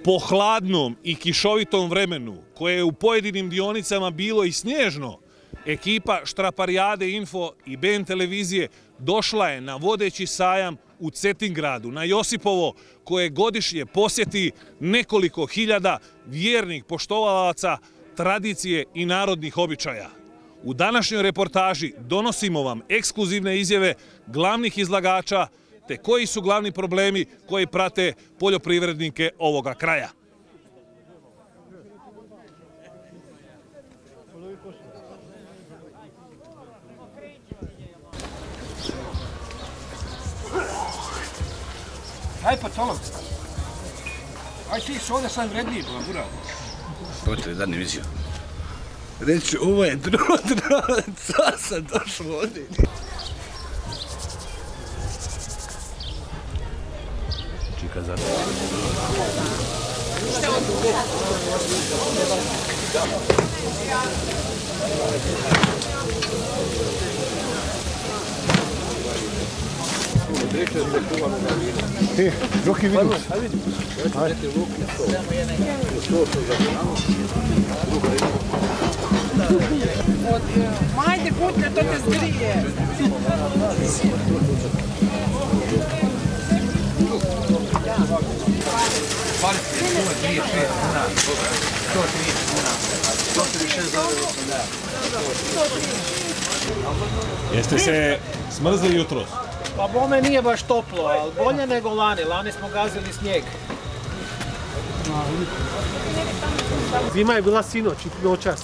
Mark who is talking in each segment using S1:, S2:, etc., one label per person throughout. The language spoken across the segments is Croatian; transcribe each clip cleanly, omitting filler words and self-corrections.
S1: Po hladnom i kišovitom vremenu, koje je u pojedinim dionicama bilo i snježno, ekipa Štraparijade Info i BN televizije došla je na vodeći sajam u Cetingradu, na Josipovo, koje godišnje posjeti nekoliko hiljada vjernih poštovalaca tradicije i narodnih običaja. U današnjoj reportaži donosimo vam ekskluzivne izjave glavnih izlagača te koji su glavni problemi koji prate poljoprivrednike ovoga kraja.
S2: Aj pa tolom. Aj ti su ovdje sam vredniji, bura.
S3: Potrebe da ne vizio. Reći, ovo je dron, sad sam došao ovdje.
S1: Čika za to.
S2: Roki vidim.
S4: Majde kutlja, to te zgrije.
S1: Jeste se smrzli jutros?
S5: Pa bome nije baš toplo, ali bolje nego lani. Lani smo gazili snijeg. Zima je bila sinoć i noćas.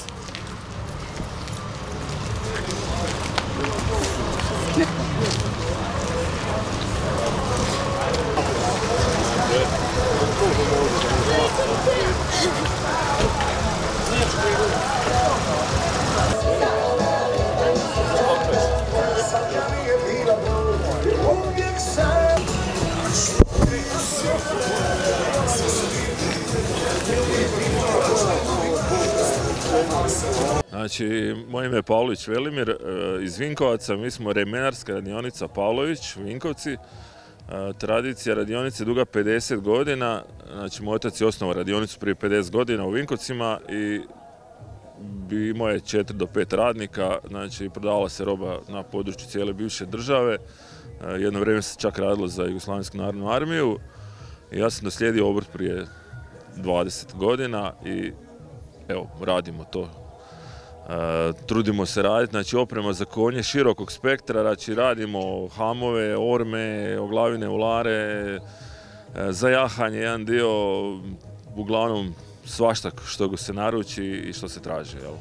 S6: Znači, moje ime je Pavlović Velimir iz Vinkovaca, mi smo remenarska radionica Pavlović, Vinkovci. Tradicija radionice duga 50 godina, znači moj otac je osnovao radionicu prije 50 godina u Vinkovcima i imao je 4 do 5 radnika, znači prodavala se roba na području cijele bivše države. Jedno vrijeme se čak radilo za Jugoslavensku narodnu armiju i ja sam doslijedio obrt prije 20 godina i evo, radimo to. Trudimo se raditi, znači oprema za konje širokog spektra, znači radimo hamove, orme, oglavine, ulare, za jahanje jedan dio, uglavnom svašta što se naruči i što se traži. Jel?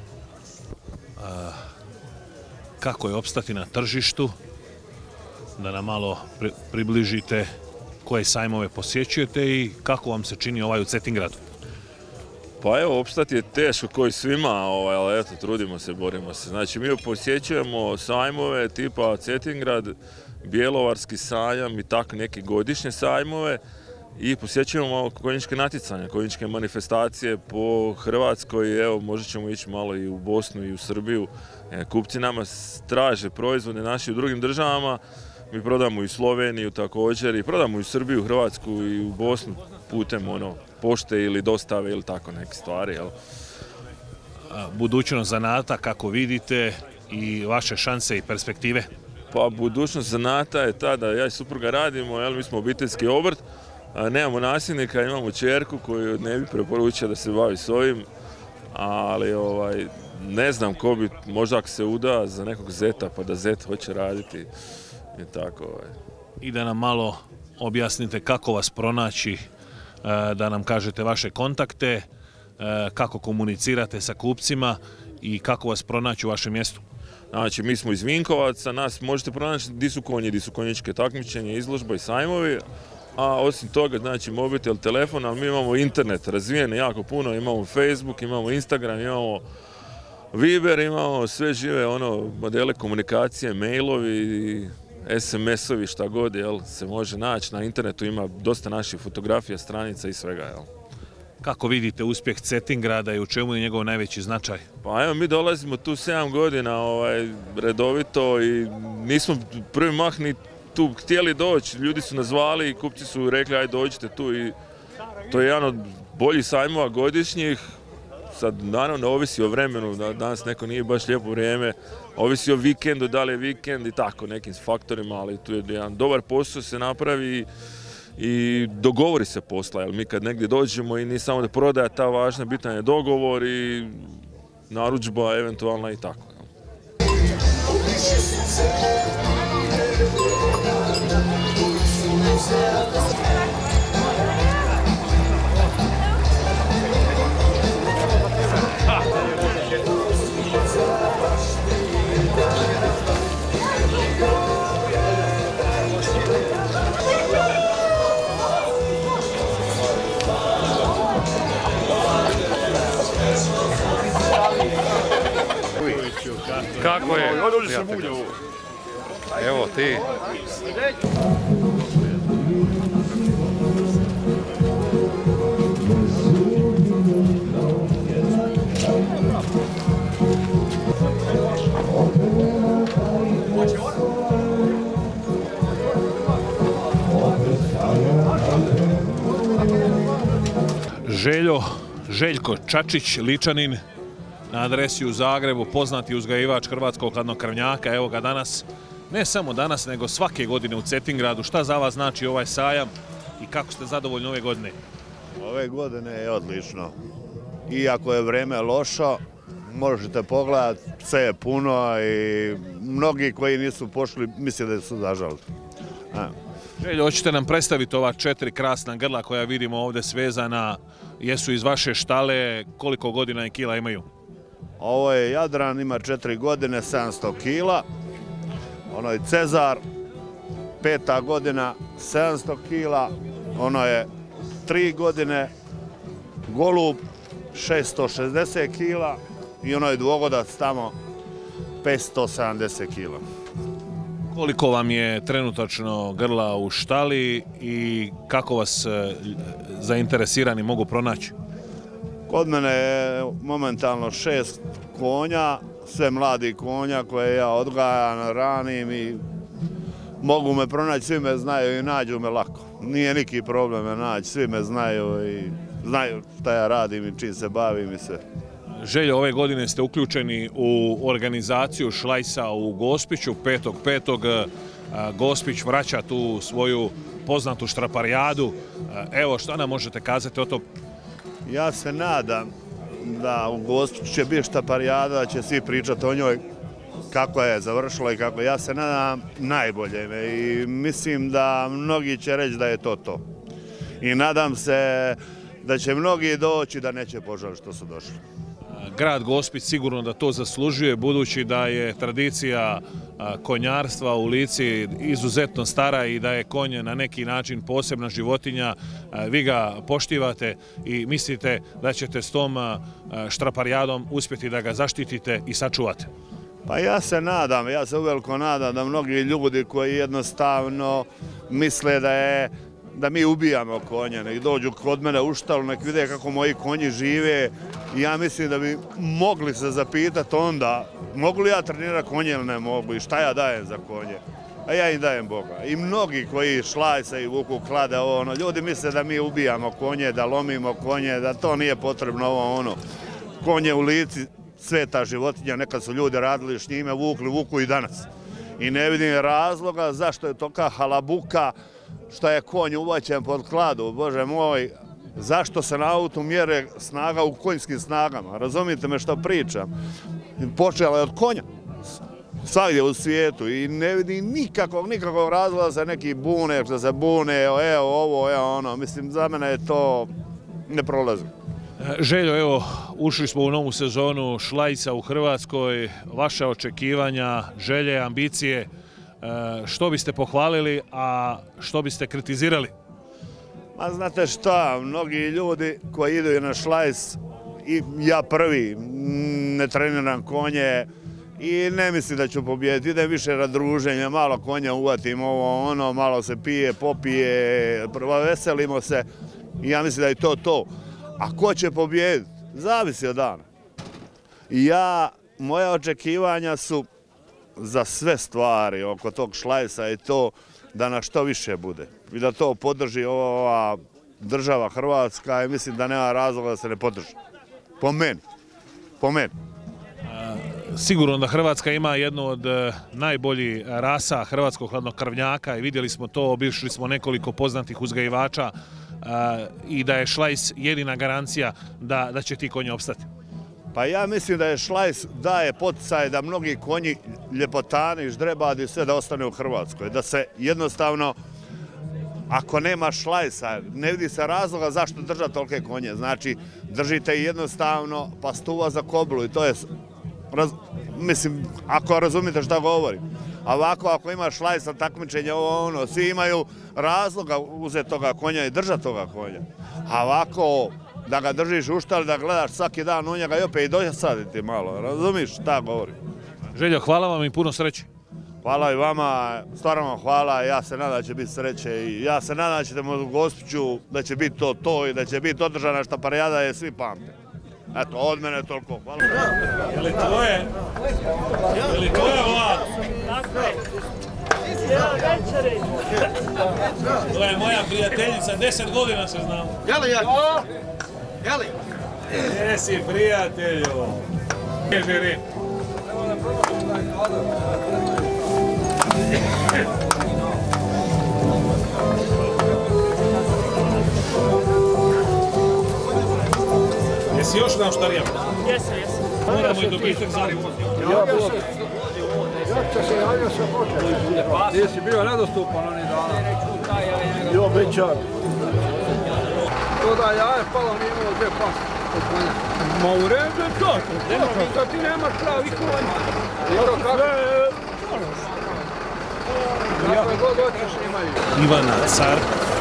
S1: Kako je opstati na tržištu? Da nam malo približite koje sajmove posjećujete i kako vam se čini ovaj u Cetingradu?
S6: Pa evo, opstati je teško koji svima, ali eto, trudimo se, borimo se. Znači, mi posjećujemo sajmove tipa Cetingrad, Bjelovarski sajam i tako neke godišnje sajmove i posjećujemo konjičke natjecanja, konjičke manifestacije po Hrvatskoj. Evo, možda ćemo ići malo i u Bosnu i u Srbiju. Kupci nama traže proizvode naši u drugim državama. Mi prodamo i u Sloveniju također i prodamo i u Srbiju, Hrvatsku i u Bosnu putem pošte ili dostave ili tako neke stvari. Jel?
S1: Budućnost zanata, kako vidite, i vaše šanse i perspektive?
S6: Pa budućnost zanata je ta da ja i supruga radimo, jel, mi smo obiteljski obrt, nemamo nasljednika, imamo ćerku koju ne bi preporučio da se bavi s ovim, ali ne znam ko bi, možda ako se uda za nekog zeta pa da zet hoće raditi i tako.
S1: I da nam malo objasnite kako vas pronaći, da nam kažete vaše kontakte, kako komunicirate sa kupcima i kako vas pronaći u vašem mjestu.
S6: Znači, mi smo iz Vinkovaca, nas možete pronaći di su konji, di su konjičke takmičenje, izložba i sajmovi, a osim toga, znači, mobitel, telefon, ali mi imamo internet razvijen jako puno, imamo Facebook, imamo Instagram, imamo Viber, imamo sve žive modele komunikacije, mailovi, SMS-ovi, šta god, jel, se može naći. Na internetu ima dosta naših fotografija, stranica i svega, jel.
S1: Kako vidite uspjeh Cetingrada i u čemu je njegov najveći značaj?
S6: Pa evo, mi dolazimo tu 7 godina redovito i nismo prvi mah ni tu htjeli doći. Ljudi su nas zvali i kupci su rekli aj dođite tu i To je jedan od boljih sajmova godišnjih. Sad, naravno, ovisi o vremenu, danas neko nije baš lijepo vrijeme, ovisi o vikendu, da li je vikend i tako, nekim faktorima, ali tu je jedan dobar posao se napravi i dogovori se posla, jer mi kad negdje dođemo i nije samo da prodaja ta važna, bitan je dogovor i narudžba eventualna i tako.
S7: Kako je? Evo ti.
S1: Željko Čačić, Ličanin, na adresi u Zagrebu, poznati uzgajivač hrvatskog hladnokrvnjaka. Evo ga danas, ne samo danas, nego svake godine u Cetingradu. Šta za vas znači ovaj sajam i kako ste zadovoljni ove godine?
S8: Ove godine je odlično. Iako je vrijeme lošo, možete pogledati, sve je puno i mnogi koji nisu pošli misle da su zažali.
S1: Željo, hoćete nam predstaviti ova 4 krasna grla koja vidimo ovdje svezana, jesu iz vaše štale, koliko godina i kila imaju?
S8: Ovo je Jadran, ima 4 godine, 700 kila. Ono je Cezar, 5. godina, 700 kila. Ono je 3 godine, Golub, 660 kila. I ono je dvogodac tamo, 570 kila.
S1: Koliko vam je trenutačno grla u štali i kako vas zainteresirani mogu pronaći?
S8: Kod mene je momentalno 6 konja, sve mladi konja koje ja odgajam, ranim i mogu me pronaći, svi me znaju i nađu me lako. Nije neki problem me naći, svi me znaju i znaju šta ja radim i čim se bavim i sve.
S1: Željo, ove godine ste uključeni u organizaciju šlajsa u Gospiću, 5.5. Gospić vraća tu svoju poznatu štraparijadu. Evo, šta nam možete kazati o tom?
S8: Ja se nadam da u Gospiću će biti štraparijada, da će svi pričati o njoj kako je završilo i kako. Ja se nadam najbolje i mislim da mnogi će reći da je to. I nadam se da će mnogi doći da neće požaliti što su došli.
S1: Grad Gospić sigurno da to zaslužuje, budući da je tradicija konjarstva u Lici izuzetno stara i da je konj na neki način posebna životinja. Vi ga poštivate i mislite da ćete s tom štraparijadom uspjeti da ga zaštitite i sačuvate?
S8: Pa ja se nadam, ja se uveliko nadam da mnogi ljudi koji jednostavno misle da mi ubijamo konje, nek dođu kod mene u štalu, nek vide kako moji konji žive. Ja mislim da bi mogli se zapitati onda, mogu li ja trenirati konje ili ne mogu i šta ja dajem za konje. A ja im dajem Boga. I mnogi koji šlajse i vuku klade, ljudi misle da mi ubijamo konje, da lomimo konje, da to nije potrebno Konje u Lici, sveta životinja, nekad su ljudi radili s njime, vuku i danas. I ne vidim razloga zašto je toka halabuka, što je konj uvaćen pod kladu, Bože moj, zašto se na autu mjere snaga u konjskim snagama, razumijete me što pričam. Počela je od konja, svagdje u svijetu i ne vidim nikakvog razloga da se neki bune, što se bune, evo ono, mislim za mene je to ne prolazi.
S1: Željo, evo, ušli smo u novu sezonu šlajsa u Hrvatskoj, vaše očekivanja, želje, ambicije, što biste pohvalili, a što biste kritizirali?
S8: Ma znate šta, mnogi ljudi koji idu na šlajs, i ja prvi, ne treniram konje i ne mislim da ću pobijediti, idem više na druženje, malo konja uvatim malo se pije, popije, veselimo se i ja mislim da je to. A ko će pobijediti? Zavisi od dana. Moja očekivanja su za sve stvari oko tog šlajsa i to da na što više bude i da to podrži ova država Hrvatska i mislim da nema razloga da se ne podrži. Po meni. Po meni.
S1: Sigurno da Hrvatska ima jednu od najboljih rasa hrvatskog hladnokrvnjaka i vidjeli smo to, obišli smo nekoliko poznatih uzgajivača i da je šlajs jedina garancija da će ti konji opstati.
S8: Pa ja mislim da je šlajs daje poticaj da mnogi konji, ljepotani, ždrebadi, sve da ostane u Hrvatskoj. Da se jednostavno, ako nema šlajsa, ne vidi se razloga zašto držati tolike konje. Znači, držite jednostavno pastuva za koblu i to je, mislim, ako razumite šta govorim. A ovako, ako ima šlajsa, takmičenja, svi imaju razloga uzeti toga konja i držati toga konja. A ovako, da ga držiš u štali, da gledaš svaki dan u njega i opet i dosaditi malo, razumiš šta govorim?
S1: Željo, hvala vam i puno sreće.
S8: Hvala i vama, stvarno vam hvala, ja se nadam da će biti sreće i ja se nadam da ćete u Gospiću, da će biti to i da će biti održana štaparijada je svi pamte. Eto, od mene toliko, hvala.
S1: Je li tvoje? Je li tvoje, Vlad?
S4: Tako je. Večeri.
S1: To je moja prijateljica, 10 godina se znamo.
S2: Jeli, Jako? Jeli?
S1: Gdje si, prijatelju? Gdje živi? Jesi još na oštarijama?
S4: Jesam.
S1: Moramo i dobitak zadnju.
S2: Jakša se javio se hoće. Gdje si bio nedostupan onih dana? I obećan. To da jaje palo nije imalo gdje pas od konja. Ma u redu je to. Sad ti nemaš pravi konja. I to kako? Kako god hoćeš imaju.
S1: Ivana Car,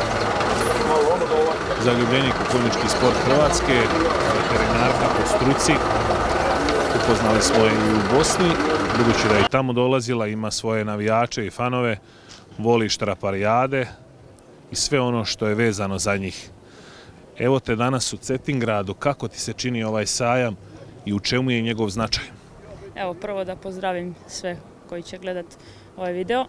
S1: zaljubljenik u konjički sport Hrvatske, veterinarka po struci. Upoznali smo je i u Bosni, budući da je i tamo dolazila, ima svoje navijače i fanove, voli štraparijade i sve ono što je vezano za njih. Evo te danas u Cetingradu, kako ti se čini ovaj sajam i u čemu je njegov značaj?
S7: Evo, prvo da pozdravim sve koji će gledat ovaj video.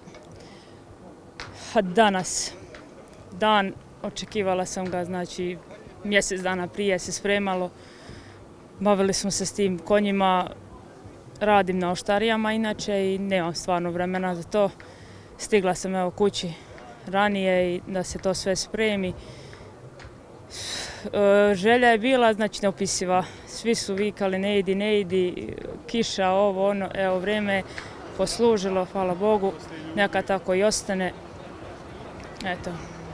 S7: Danas, dan, očekivala sam ga, znači mjesec dana prije se spremalo. Bavili smo se s tim konjima, radim na oštarijama inače i nemam stvarno vremena za to. Stigla sam evo kući ranije i da se to sve spremi. Želja je bila, znači neopisiva. Svi su vikali ne idi, kiša, ovo, ono, evo vrijeme je poslužilo, hvala Bogu, neka tako i ostane. Eto.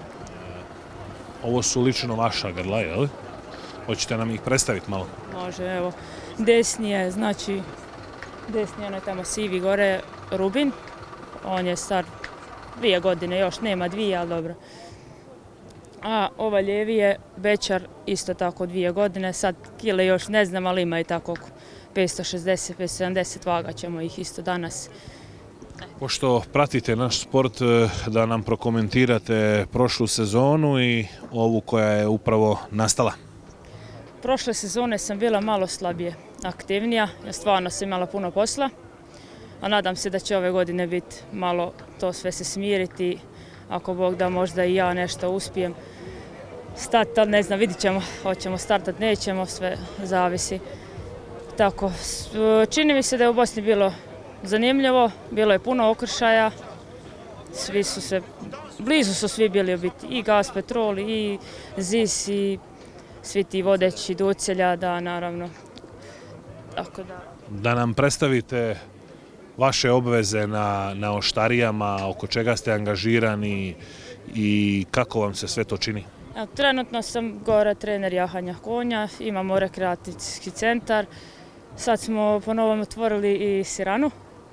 S1: Ovo su lično vaša grla, je li? Hoćete nam ih predstaviti malo?
S7: Može, evo. Desni je, znači, desni je onaj tamo sivi gore, Rubin. On je star 2 godine, još nema 2, ali dobro. A ova lijevi je Bečar, isto tako 2 godine. Sad kile još ne znam, ali ima i tako 560, 570, vagat ćemo ih isto danas.
S1: Pošto pratite naš sport, da nam prokomentirate prošlu sezonu i ovu koja je upravo nastala.
S7: Prošle sezone sam bila malo slabije aktivnija, ja stvarno sam imala puno posla, a nadam se da će ove godine biti malo to sve se smiriti, ako Bog da možda i ja nešto uspijem stati, ali ne znam, vidit ćemo, hoćemo startati, nećemo, sve zavisi. Tako, čini mi se da je u Bosni bilo zanimljivo, bilo je puno okršaja, svi su se, blizu su svi bili biti, i Gas Petrol, i ZIS, i svi ti vodeći Ducelja, da, naravno. Tako da.
S1: Da nam predstavite vaše obveze na oštarijama, oko čega ste angažirani i kako vam se sve to čini?
S7: Trenutno sam gore trener jahanja konja, imamo rekreacijski centar, sad smo ponovo otvorili i siranu.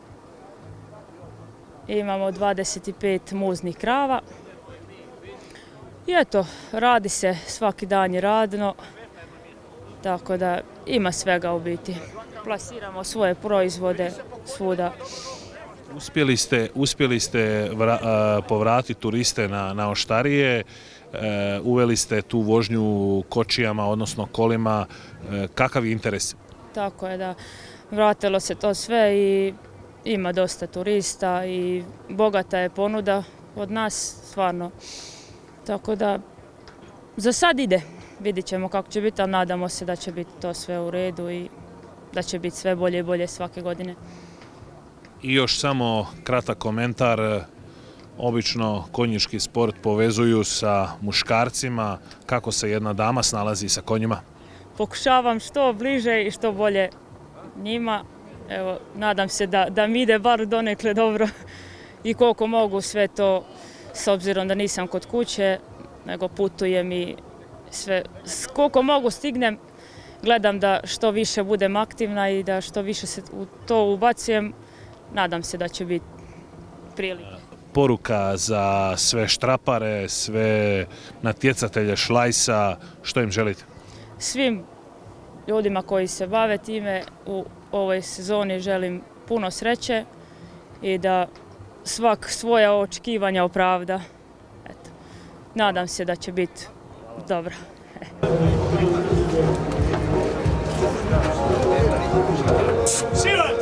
S7: Imamo 25 muznih krava. I eto, radi se, svaki dan je radno, tako da ima svega u biti. Plasiramo svoje proizvode svuda.
S1: Uspjeli ste povratiti turiste na oštarije, uveli ste tu vožnju kočijama, odnosno kolima. Kakav je interes?
S7: Tako je, da. Vratilo se to sve i ima dosta turista i bogata je ponuda od nas, stvarno. Tako da Za sad ide. Vidjet ćemo kako će biti, ali nadamo se da će biti to sve u redu i da će biti sve bolje i bolje svake godine.
S1: I još samo kratak komentar. Obično konjički sport povezuju sa muškarcima. Kako se jedna dama snalazi sa konjima?
S7: Pokušavam što bliže i što bolje njima. Evo, nadam se da mi ide bar donekle dobro i koliko mogu sve to, s obzirom da nisam kod kuće, nego putujem i sve, koliko mogu stignem, gledam da što više budem aktivna i da što više se u to ubacujem. Nadam se da će biti prilike.
S1: Poruka za sve štrapare, sve natjecatelje šlajsa, što im želite?
S7: Svim ljudima koji se bave time u ovoj sezoni želim puno sreće i da svak svoja očekivanja opravda. Eto, nadam se da će biti dobro.
S4: Silac!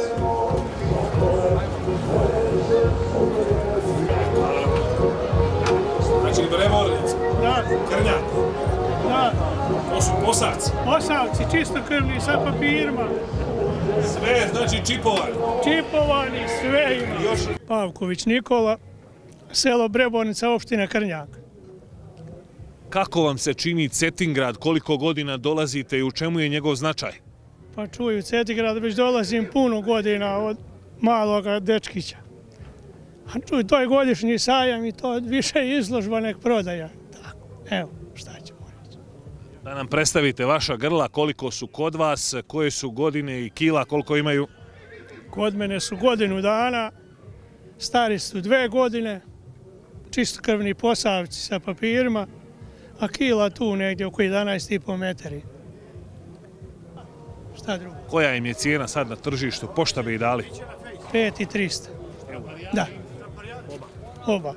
S1: Znači Brevornic, Krnjak, to su Posavci.
S4: Posavci, čistokrvni sa papirima.
S1: Sve, znači čipovani.
S4: Čipovani, sve ima. Pavković Nikola, selo Brebornica, opština Krnjak.
S1: Kako vam se čini Cetingrad, koliko godina dolazite i u čemu je njegov značaj?
S4: Pa čuju, Cetingrad već dolazim puno godina od maloga dečkića. A čuj, to je godišnji sajam i to više izložba nek prodaja. Tako, evo, šta ćemo reći.
S1: Da nam predstavite vaša grla, koliko su kod vas, koje su godine i kila, koliko imaju?
S4: Kod mene su godinu dana, stari su 2 godine, čistokrvni Posavci sa papirima, a kila tu negdje oko 11,5 metara. Šta drugo?
S1: Koja im je cijena sad na tržištu, pošta bi i dali?
S4: 5.300. Da. Oba.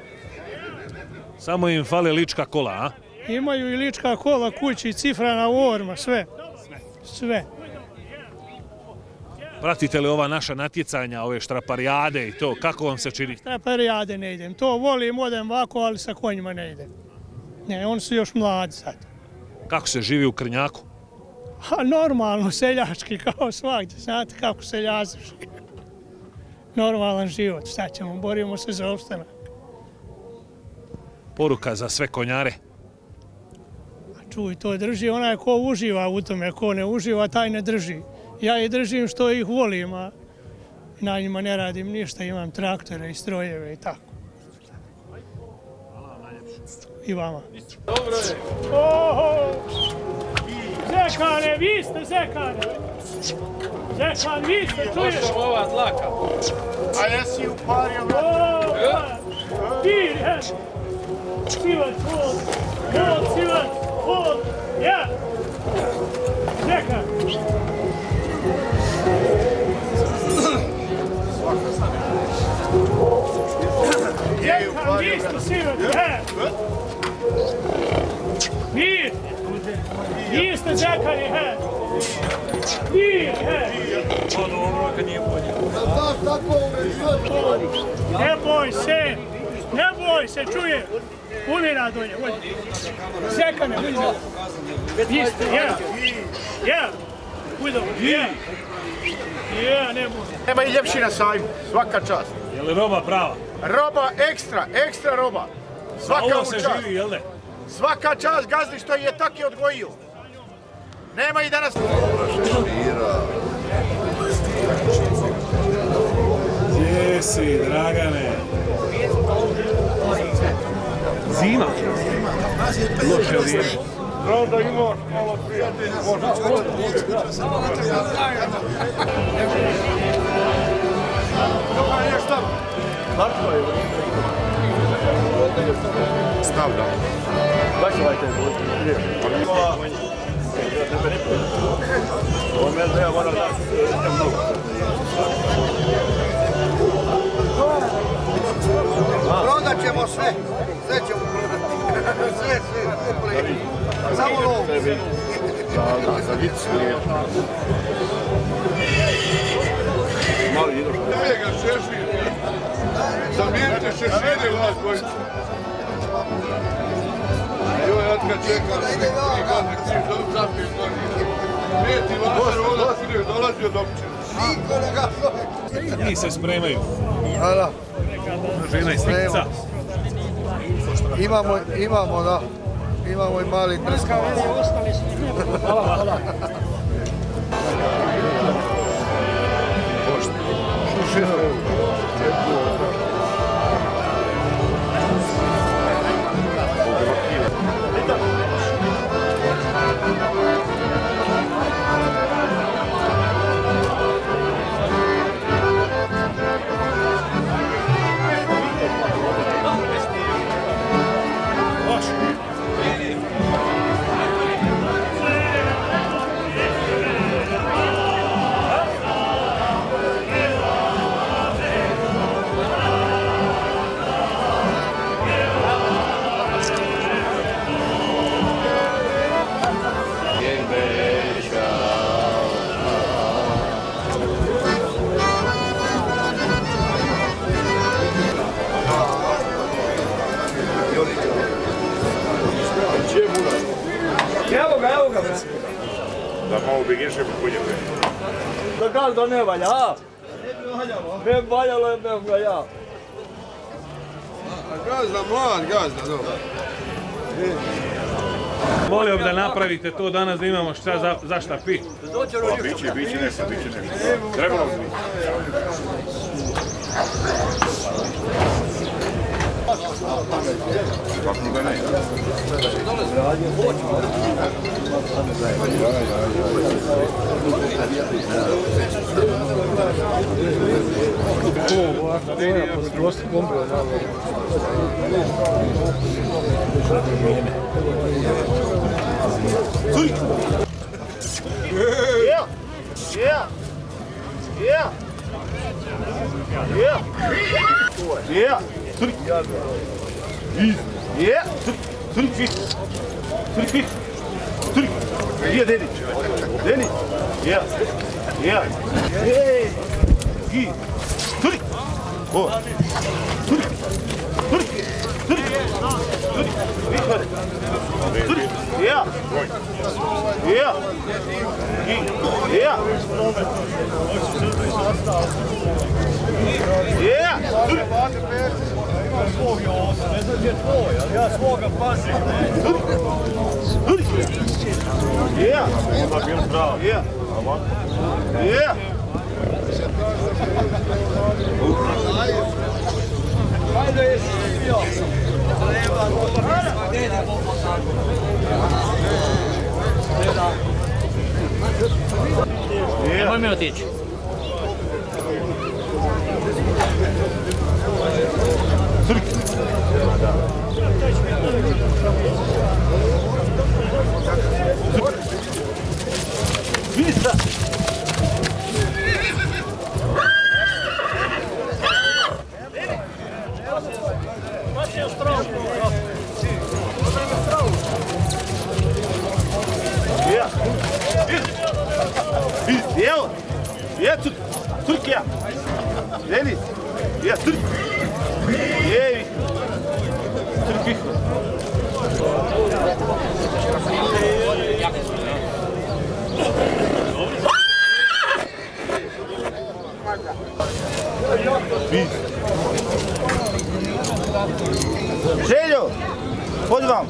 S1: Samo im fale lička kola, a?
S4: Imaju i lička kola kući, cifrana orma, sve. Sve.
S1: Pratite li ova naša natjecanja, ove štraparijade i to, kako vam se čini?
S4: Štraparijade ne idem, to volim, odem ovako, ali sa konjima ne idem. Ne, oni su još mladi sad.
S1: Kako se živi u Krnjaku?
S4: A normalno, seljački, kao svakdje, znate kako seljaci žive. Normalan život, šta ćemo, borimo se za opstanak.
S1: Poruka za sve konjare?
S4: Čuj, to drži onaj ko uživa u tome, ko ne uživa, taj ne drži. Ja i držim što ih volim, a na njima ne radim ništa, imam traktore i strojeve i tako. I vama.
S2: Dobro je.
S4: Oho! Zekane, vi ste Zekane! Zekan, vi ste, čuješ?
S2: Došao ova dlaka.
S4: A jesi upario me? Ti, sivac, hod, sivac, hod, ja! Zekan! Zekan, vi ste sivac, Mir! Vi ste Zekani, Mir,
S2: Pa dobro, kad nije bolje.
S4: Ne boj se, čuje. Umira dolje, vodi. Zekane, vidi. Vi ste, Ujdom, ne boj.
S9: Nema i ljepši na sajmu, svaka čast.
S1: Je li roba prava?
S9: Roba ekstra roba. Svaka
S1: Ovo se živi, jel ne?
S9: Svaka čast gazdi što je tako odgojio. Nema i danas...
S1: Gdje si, Dragane? Zima. Loše vrijeme.
S9: Pravda imaš malo prije. Stavlja. Prodat ćemo sve ćemo prodati, sve, samo lovu. Za vicu je. Mali idoš. Daj ga šešir, zamirite šešire vas dvojice.
S3: ja kad čekam, i gazdi križ, zapijem gori. Prijeti Lazar, onda prije dolazio do općine.
S1: Njih se spremaju.
S2: Da.
S1: Žena i slikica.
S2: Imamo, da. Imamo i mali trskavac. Hvala. Evo ga, bre.
S3: Da malo begiše po kunjeve.
S2: Da gazda ne valja, a? Ne valjalo je bez ga ja.
S3: Gazda, mlad gazda, dobro.
S1: Volio bi da napravite to danas da imamo šta za šta pi.
S3: Biće nešto. Trebalo bi. Kako da ne?
S2: Ja svoga pazim. Ima bil prav. Hajde je svidio.
S5: Nemoj mi otići.
S2: Vista! Evo! Turkija! Denis! Ja, Turk! Jej! Turkih! Željo! Hodi vam!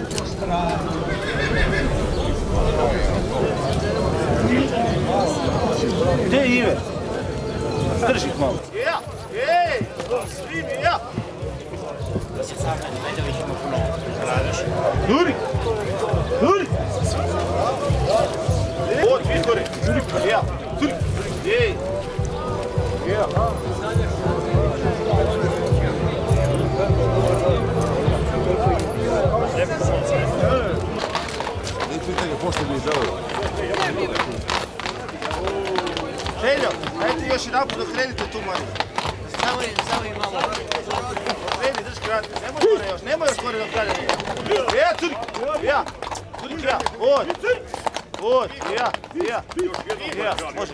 S2: Gdje je Ive? Drži ih malo. Ja! Ej! Svi mi ja! Duri! Duri! Od, Vikore! Ja! Duri! Ej! Ja! Željo, dajte još jedan put dok krenite tu manje.
S5: Samo i malo.
S2: Kreni, drži kratko, nemoj gore još, nemoj još gore dok dalje. Ja, Turik, ja, Turik, ja, od, ja, može.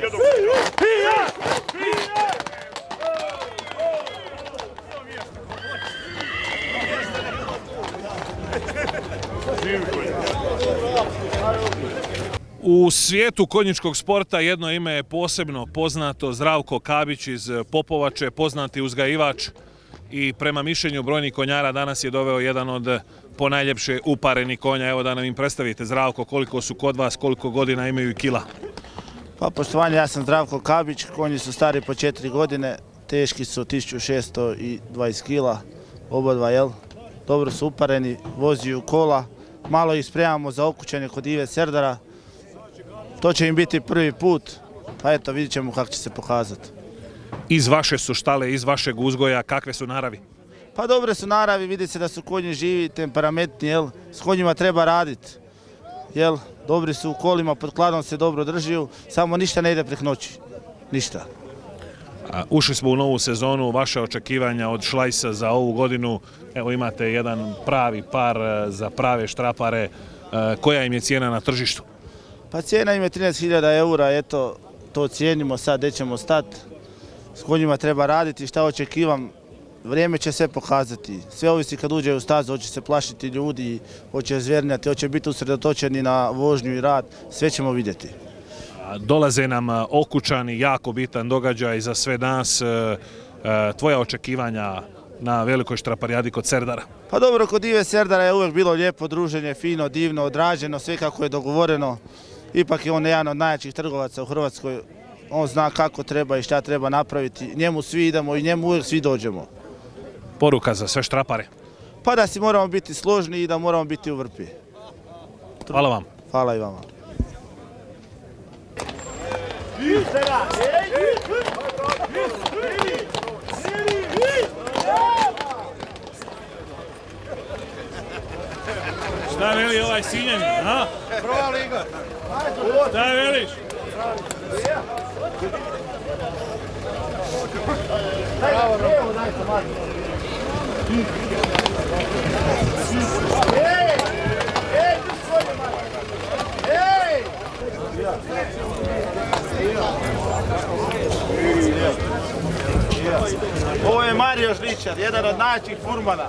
S1: U svijetu konjičkog sporta jedno ime je posebno poznato, Zdravko Kabić iz Popovače, poznati uzgajivač i prema mišljenju brojnih konjara danas je doveo jedan od ponajljepše uparenih konja. Evo da nam im predstavite, Zdravko, koliko su kod vas, koliko godina imaju i kila?
S10: Pa poštovanje, ja sam Zdravko Kabić, konji su stari po 4 godine, teški su 1620 kila, oba dva, jel? Dobro su upareni, voziju kola, malo ih spremamo za okućanje kod Ive Serdara. To će im biti prvi put, pa eto, vidjet ćemo kako će se pokazati.
S1: Iz vaše su štale, iz vašeg uzgoja, kakve su naravi?
S10: Pa dobre su naravi, vidi se da su konji živi, temperamentni, jel? S konjima treba raditi, jel? Dobri su u kolima, pod kladom se dobro držiju, samo ništa ne ide prek noći, ništa.
S1: Ušli smo u novu sezonu, vaše očekivanja od Šlajsa za ovu godinu, evo imate jedan pravi par za prave štrapare, koja im je cijena na tržištu?
S10: Pa cijena im je 13.000 eura, eto, to cijenimo sad, gdje ćemo stati. S konjima treba raditi, šta očekivam, vrijeme će sve pokazati. Sve ovisi kad uđe u stazu, hoće se plašiti ljudi, hoće zvjernjati, hoće biti usredotočeni na vožnju i rad, sve ćemo vidjeti.
S1: Dolaze nam Okučani, jako bitan događaj za sve nas. Tvoja očekivanja na velikoj štraparijadi kod Serdara?
S10: Pa dobro, kod Ive Serdara je uvijek bilo lijepo druženje, fino, divno, odrađeno, sve kako je dogovoreno. Ipak je on jedan od najjačih trgovaca u Hrvatskoj. On zna kako treba i šta treba napraviti. Njemu svi idemo i njemu uvijek svi dođemo.
S1: Poruka za sve štrapare?
S10: Pa da si moramo biti složni i da moramo biti u vrpi.
S1: Hvala vam.
S10: Hvala i vama.
S1: Šta veli ovaj Sinjanin, a?
S9: Prva liga.
S1: Šta veliš?
S10: Ovo je Mario Žličar, jedan od najjačih furmana.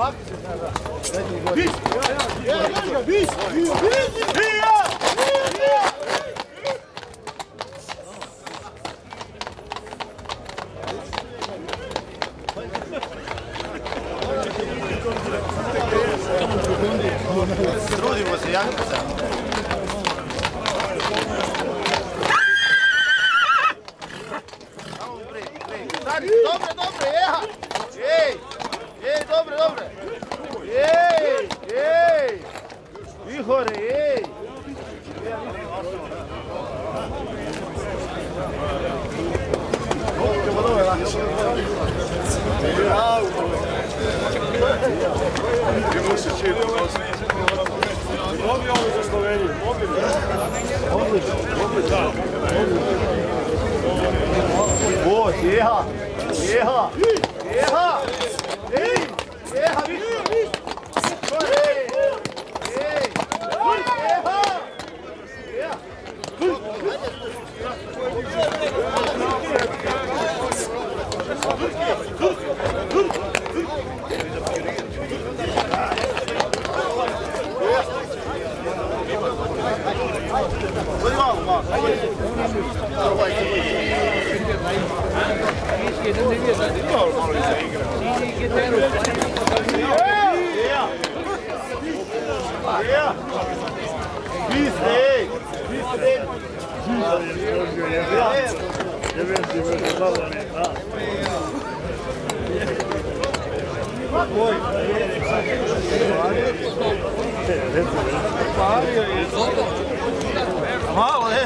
S10: Trudimo se, Jankica. Dobre, jeha! Ej, dobre! Ej! Ihore, ej! Jeha! Malo je.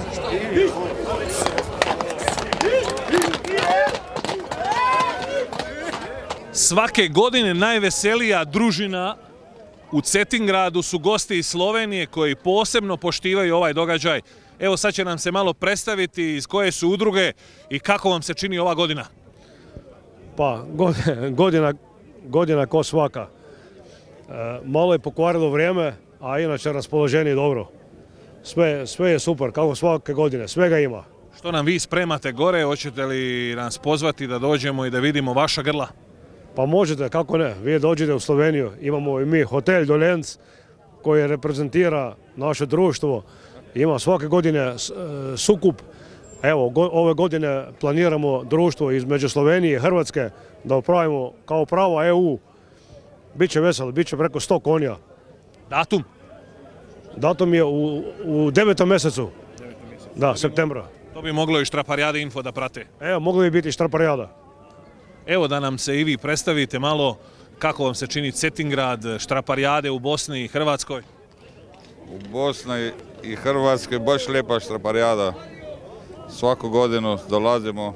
S1: Svake godine najveselija družina u Cetingradu su gosti iz Slovenije koji posebno poštivaju ovaj događaj. Evo sad će nam se malo predstaviti iz koje su udruge i kako vam se čini ova godina.
S11: Pa godina ko svaka. Malo je pokvarilo vrijeme, a inače raspoloženje je dobro. Sve je super, kako svake godine, svega ima.
S1: Što nam vi spremate gore, hoćete li nas pozvati da dođemo i da vidimo vaša grla?
S11: Pa možete, kako ne, vi dođete u Sloveniju, imamo i mi hotel Dolenc, koji reprezentira naše društvo. Ima svake godine sukup. Evo, ove godine planiramo društvo između Slovenije i Hrvatske da upravimo kao prava EU. Biće veselo, biće preko 100 konja.
S1: Datum?
S11: Datum je u 9. mjesecu. Da, septembra.
S1: To bi moglo i Štraparijade Info da prate.
S11: Evo, moglo bi biti Štraparijada.
S1: Evo da nam se i vi predstavite malo kako vam se čini Cetingrad, Štraparijade u Bosni i Hrvatskoj.
S12: U Bosni i Hrvatskoj baš lijepa Štraparijada. Svaku godinu dolazimo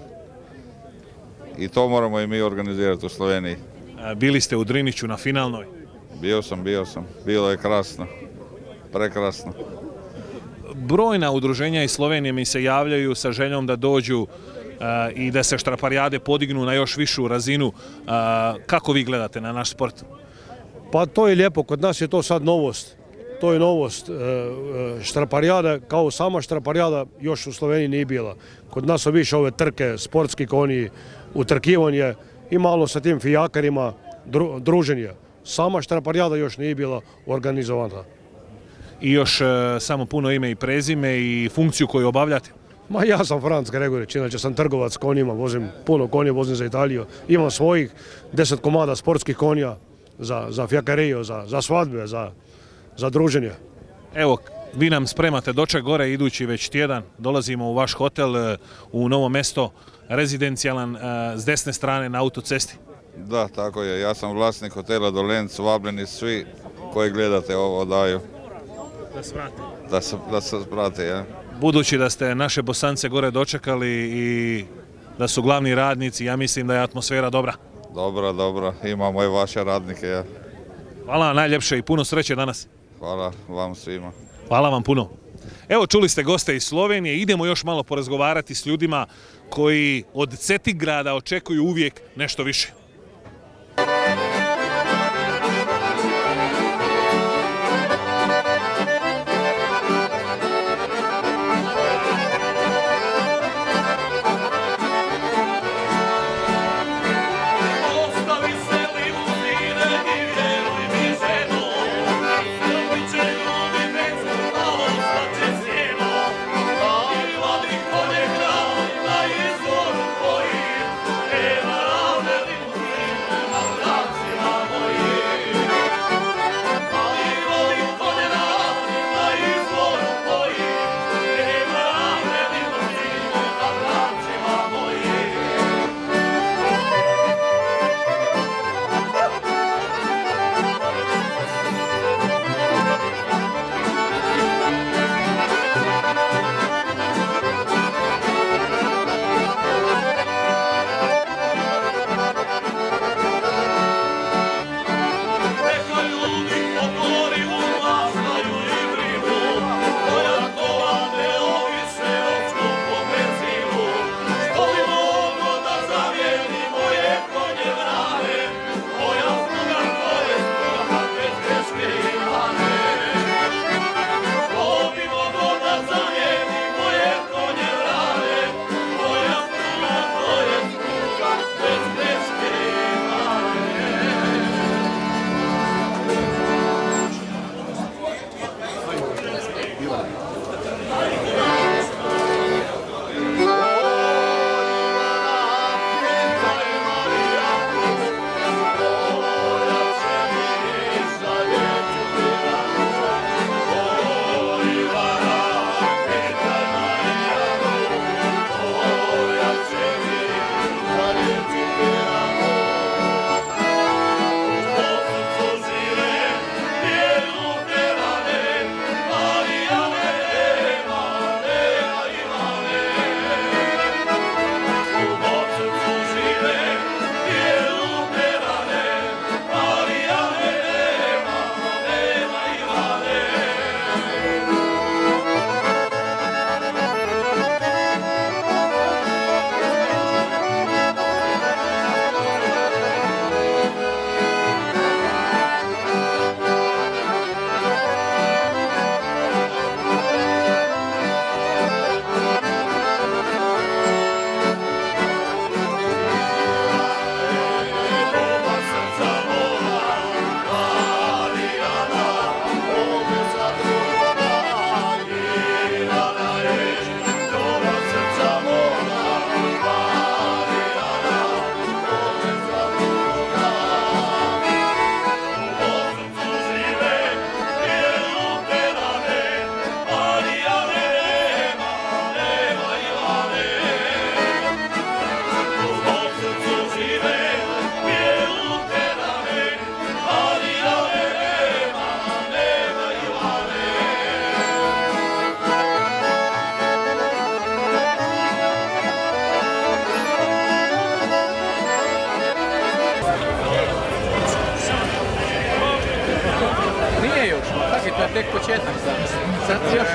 S12: i to moramo i mi organizirati u Sloveniji.
S1: Bili ste u Driniću na finalnoj?
S12: Bio sam. Bilo je krasno. Prekrasno.
S1: Brojna udruženja iz Slovenije mi se javljaju sa željom da dođu i da se Štraparijade podignu na još višu razinu. Kako vi gledate na naš sport?
S11: Pa to je lijepo, kod nas je to sad novost. To je novost. Štraparijada, kao sama Štraparijada, još u Sloveniji nije bila. Kod nas su više ove trke, sportski konji, utrkivanje i malo sa tim fijakarima druženje. Sama Štraparijada još nije bila organizovana.
S1: I još samo puno ime i prezime i funkciju koju obavljate?
S11: Ma ja sam Franc Gregorić, inače sam trgovac konjima, vozim puno konja, vozim za Italiju. Imam svojih 10 komada sportskih konja za fijakariju, za svadbe, za druženje.
S1: Evo, vi nam spremate doček gore idući već tjedan. Dolazimo u vaš hotel u Novo Mesto, rezidencijalan s desne strane na autocesti.
S12: Da, tako je. Ja sam vlasnik hotela Dolenc, vabljeni svi koji gledate ovo daju.
S1: Da se vrate.
S12: Da se vrate, ja.
S1: Budući da ste naše Bosance gore dočekali i da su glavni radnici, ja mislim da je atmosfera dobra.
S12: Dobra. Imamo i vaše radnike, ja.
S1: Hvala vam najljepše i puno sreće danas.
S12: Hvala vam svima.
S1: Hvala vam puno. Evo, čuli ste goste iz Slovenije, idemo još malo porazgovarati s ljudima koji od Cetingrada očekuju uvijek nešto više.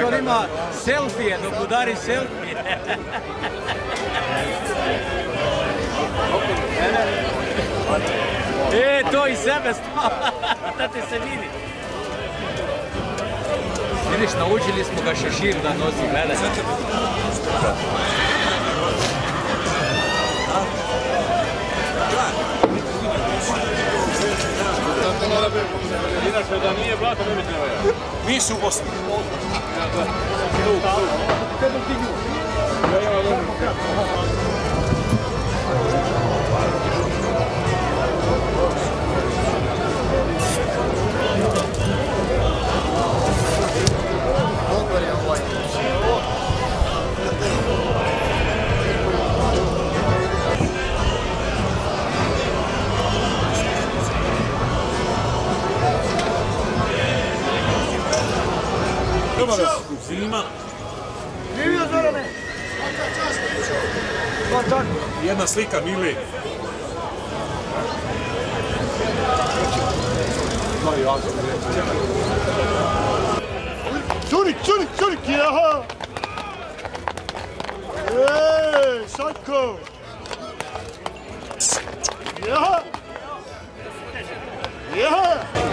S5: on ima selfije, dok udari selfije. To i sebe stava, da ti se vidi. Vidiš, naučili smo ga šešir da nosi, gledaj.
S13: Inače, da nije blato, ne bi trebao.
S1: Mi su u Bosni. Zima.
S9: Živio Zorane!
S1: Jedna slika Mili.
S9: Curik, jaha! Ej, Saljko! Jaha! Jaha!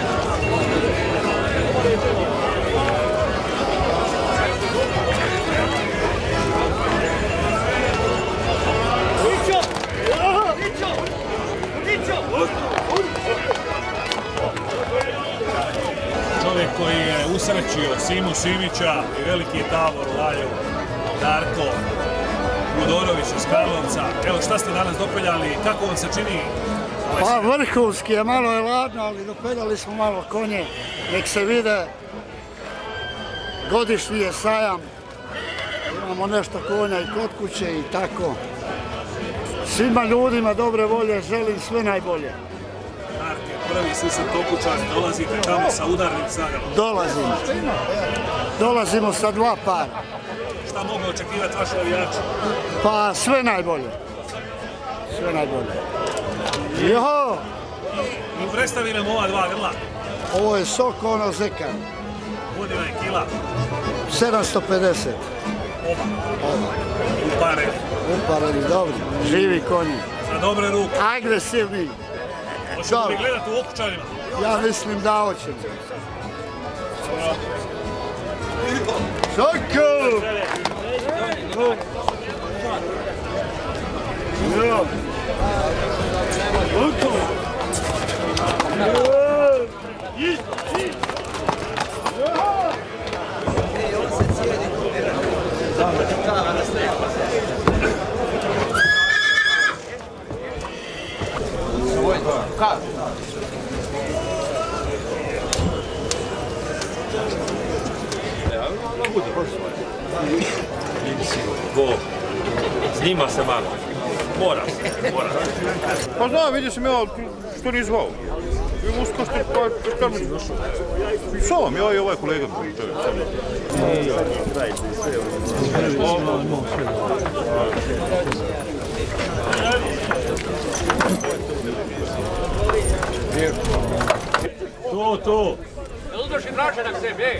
S1: Čovjek koji je usrećio Simu Simića i veliki Tavor u Valjevu, Darko Budorović iz Karlovca. Evo, šta ste danas dopeljali, kako vam se čini?
S9: Pa vrhunski je, malo je ladno, ali dopeljali smo malo konje. Nek se vide, godišnji je sajam. Imamo nešto konja i kod kuće i tako. Svima ljudima dobre volje, želim sve najbolje.
S1: Prvi susret Okučani, dolazite tamo sa udarnim snagama.
S9: Dolazimo sa 2 para.
S1: Šta mogu očekivati vaši navijači?
S9: Pa sve najbolje. Sve najbolje. Joho!
S1: I predstavi nam ova 2 grla.
S9: Ovo je Soko, ono Zeka.
S1: Godina je kila.
S9: 750.
S1: Oba. Upareni.
S9: Upareni, dobri. Živi konji.
S1: Za dobre ruke.
S9: Agresivni.
S1: Hoćemo li gledati u Okučanima?
S9: Ja mislim da hoćemo. Soko!
S13: Snima se malo. Mora se.
S14: Pa znam, vidio sam ja, što nije zvao. I usko što mi došao. Što vam, ja i ovaj kolega.
S1: To.
S13: Udoš i draženak sebi,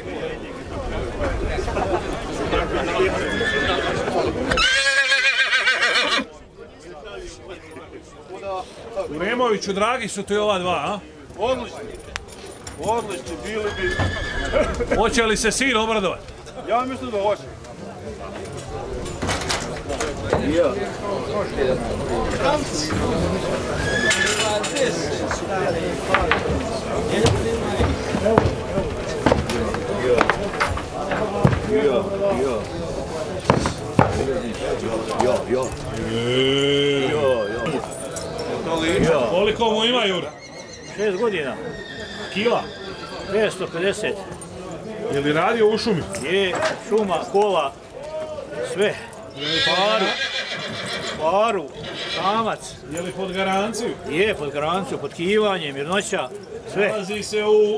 S1: Uremoviću, dragi su ti ova 2, a?
S14: Odlični, bili bi.
S1: Hoće li se sin obradovati?
S14: Ja mislim da hoće.
S1: Koliko mu ima, Jura?
S15: 6 godina.
S1: Kila?
S15: 550.
S1: Je li radio u šumi?
S15: Je, šuma, kola, sve. Paru, samac.
S1: Je li pod garanciju?
S15: Je, pod garanciju, pod kivanje, mirnoća, sve.
S1: Nalazi se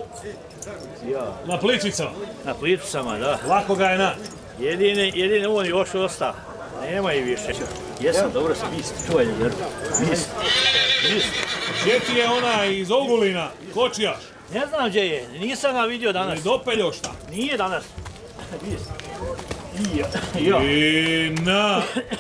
S1: na Plitvicama?
S15: Na Plitvicama, da.
S1: Lako ga je naći?
S15: Jedine on još osta. Nema i više. Jesam, dobro sam, isti, čuvaj ljudar. Isti.
S1: Gdje ti je ona iz Ogulina, kočijaš?
S15: Ne znam gdje je, nisam ga vidio danas.
S1: Ne dopeljao šta?
S15: Nije danas.
S1: I na.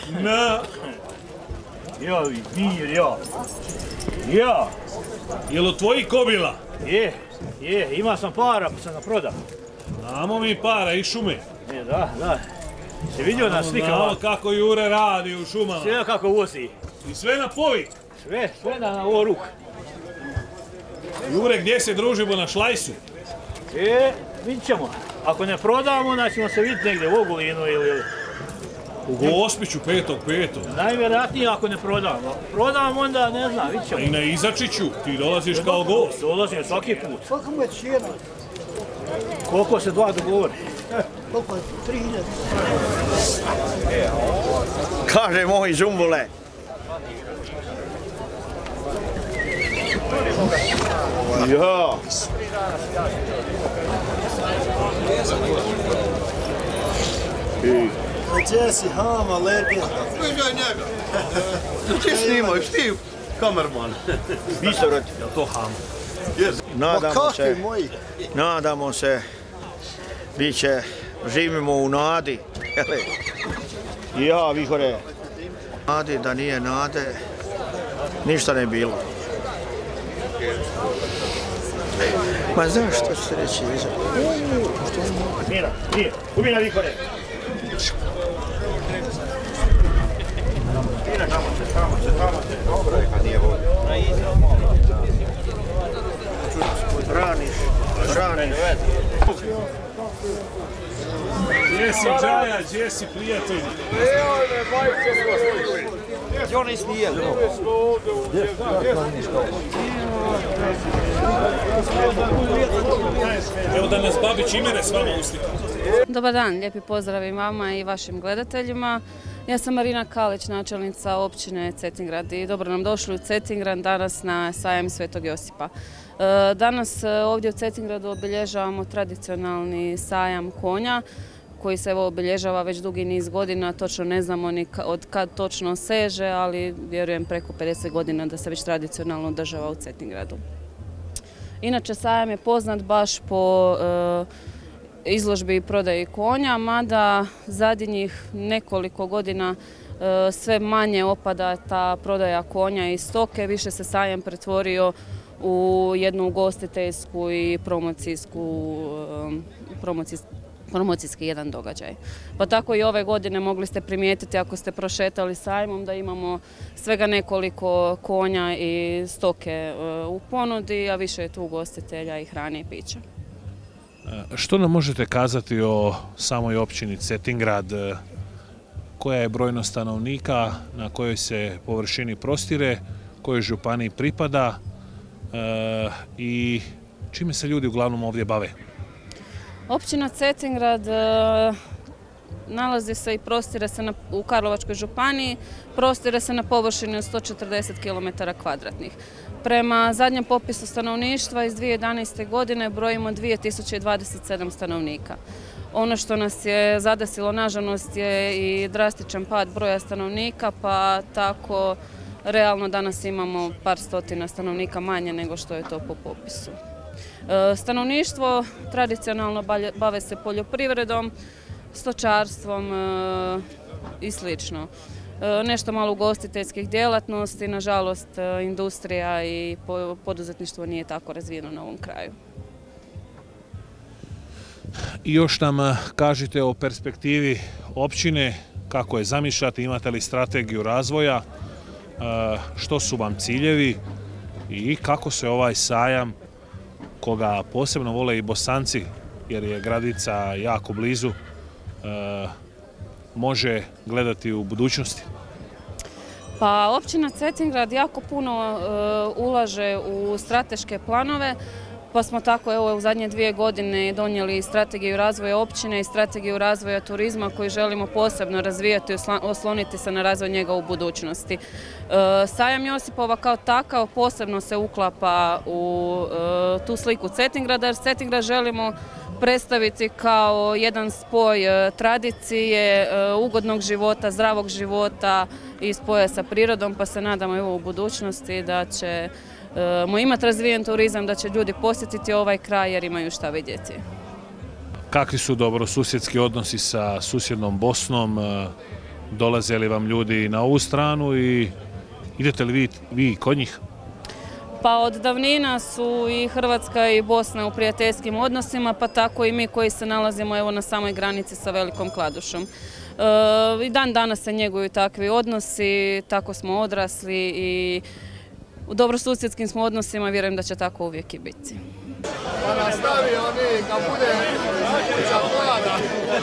S15: Ja, mir, ja. Ja.
S1: Jel od tvojih kobila?
S15: Je, ima sam para pa sam ga prodao.
S1: Znamo mi para i šume.
S15: Da. Se vidio na slikama?
S1: Znamo kako Jure radi u šumama.
S15: Sve kako vozi.
S1: I sve na povik.
S15: Sve na ovo ruk.
S1: Jure, gdje se družimo na šlajsu?
S15: Vidit ćemo. Ako ne prodamo, onda ćemo se vidjeti negdje u Ogulinu ili...
S1: U Gospiću, 5.5.
S15: Najvjerojatnije ako ne prodamo. Prodamo onda, ne znam, vidit ćemo.
S1: I na Izačiću, ti dolaziš kao gost.
S15: Dolazim svaki put.
S9: Koliko mu je cijena?
S15: Koliko se dva dogovori?
S9: Koliko je? 3000. Kaže moj žumbule. Ja. Gdje si Hama, leti?
S14: Viđaj njega. Ti snimaj, ti kamerman.
S9: Biće vrati.
S1: Jel to Hama?
S9: Nadamo se, bit će, živimo u nadi. Ja, Vihore. Nadi, da nije nade, ništa ne bilo. Ma znaš što ću se reći?
S15: Mira, ubina Vihore. Tamo se. Dobro je kad nije vodio.
S9: Braniš.
S1: Gdje si Džaja, gdje si prijatelj?
S9: Oni smije.
S1: Evo da nas Babić i mene s vama uslika.
S16: Dobar dan, lijepi pozdrav i vama i vašim gledateljima. Ja sam Marina Kalić, načelnica općine Cetingrad i dobro nam došli u Cetingrad danas na sajam Svetog Josipa. Danas ovdje u Cetingradu obilježavamo tradicionalni sajam konja koji se obilježava već dugi niz godina, točno ne znamo ni od kad točno seže, ali vjerujem preko 50 godina da se već tradicionalno održava u Cetingradu. Inače, sajam je poznat baš po izložbi i prodaji konja, mada zadnjih nekoliko godina sve manje opada ta prodaja konja i stoke, više se sajam pretvorio u jednu ugostiteljsku i promocijski jedan događaj. Pa tako i ove godine mogli ste primijetiti ako ste prošetali sajmom da imamo svega nekoliko konja i stoke u ponudi, a više je tu ugostitelja i hrane i pića.
S1: Što nam možete kazati o samoj općini Cetingrad? Koja je brojnost stanovnika, na kojoj se površini prostire, kojoj županiji pripada i čime se ljudi uglavnom ovdje bave?
S16: Općina Cetingrad nalazi se i prostire se u Karlovačkoj županiji, prostire se na površini od 140 km². Prema zadnjem popisu stanovništva iz 2011. godine brojimo 2027 stanovnika. Ono što nas je zadesilo, nažalost, je i drastičan pad broja stanovnika, pa tako realno danas imamo par stotina stanovnika manje nego što je to po popisu. Stanovništvo tradicionalno bave se poljoprivredom, stočarstvom i slično. Nešto malo ugostiteljskih djelatnosti, nažalost industrija i poduzetništvo nije tako razvijeno na ovom kraju.
S1: I još nam kažite o perspektivi općine, kako je zamišljate, imate li strategiju razvoja, što su vam ciljevi i kako se ovaj sajam, koga posebno vole i Bosanci, jer je Gradica jako blizu, može gledati u budućnosti?
S16: Pa općina Cetingrad jako puno ulaže u strateške planove, pa smo tako u zadnje 2 godine donijeli strategiju razvoja općine i strategiju razvoja turizma koji želimo posebno razvijati i osloniti se na razvoj njega u budućnosti. Sajam Josipova kao takav posebno se uklapa u tu sliku Cetingrada, jer Cetingrad želimo predstaviti kao jedan spoj tradicije, ugodnog života, zdravog života i spoja sa prirodom, pa se nadamo u budućnosti da ćemo imati razvijen turizam, da će ljudi posjetiti ovaj kraj jer imaju šta vidjeti.
S1: kakvi su dobrosusjedski odnosi sa susjednom Bosnom, dolaze li vam ljudi na ovu stranu i idete li vi kod njih?
S16: Pa od davnina su i Hrvatska i Bosna u prijateljskim odnosima, pa tako i mi koji se nalazimo evo na samoj granici sa Velikom Kladušom. I dan danas se njeguju takvi odnosi, tako smo odrasli i u dobrosusjedskim smo odnosima, vjerujem da će tako uvijek i biti.
S17: Pa nastavi oni, kad bude čokolada.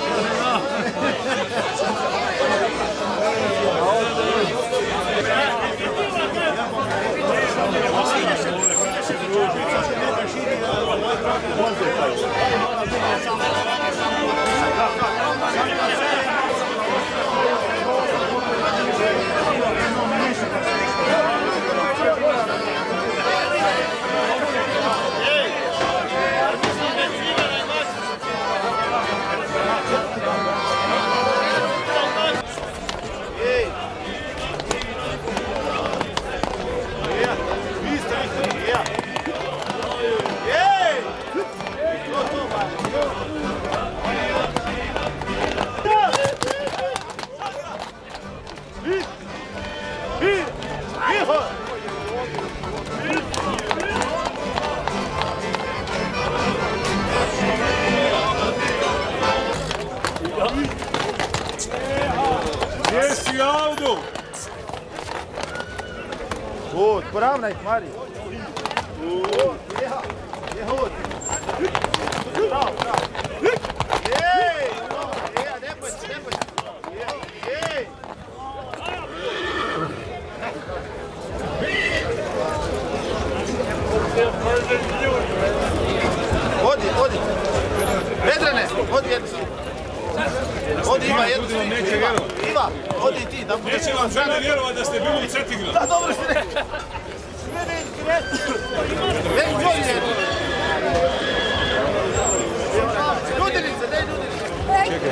S1: Gdje si Audu?
S10: Hod, poravnaj ih, Mari. Gdje hod? Bravo, bravo. Ej, nemoj se. Ej. Odi. Vedrane, odi jednu sliku. Odi ima jednu sliku. Iva, odi ti.
S1: Neće vam žena vjerovat da ste bili u Cetingradu.
S10: Da, dobro ste rekli. Ej, Đorđe. Ljudinice, daj ljudinice.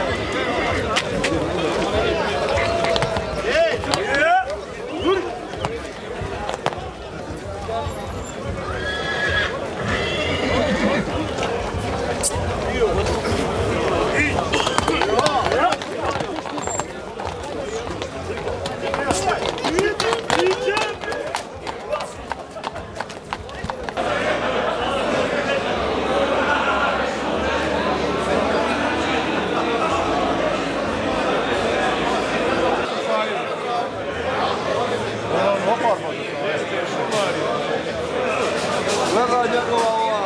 S17: Gledaj njegova ova.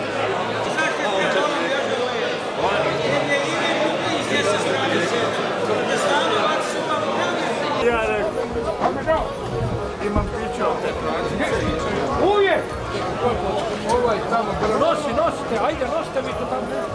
S17: Ja rekao. Imam piće ovdje. Uvijek! Nosite, ajde, nosite mi to tamo.